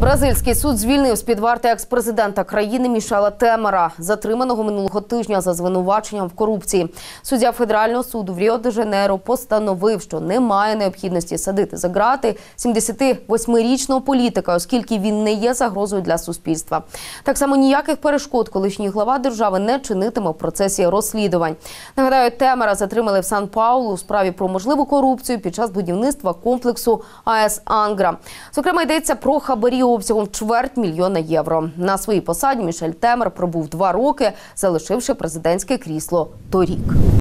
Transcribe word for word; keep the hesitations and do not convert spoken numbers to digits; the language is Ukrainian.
Бразильський суд звільнив з-під варти екс-президента країни Мішела Темера, затриманого минулого тижня за звинуваченням в корупції. Суддя Федерального суду в Ріо-де-Жанейро постановив, що немає необхідності садити за ґрати сімдесятивосьмирічного політика, оскільки він не є загрозою для суспільства. Так само ніяких перешкод колишній глава держави не чинитиме в процесі розслідувань. Нагадаю, Темера затримали в Сан-Паулу у справі про можливу корупцію під час будівництва комплексу АЕС «Ангра». Зокрема, йдеться про хабарі обсягом чверть мільйона євро. На своїй посаді Мішель Темер пробув два роки, залишивши президентське крісло торік.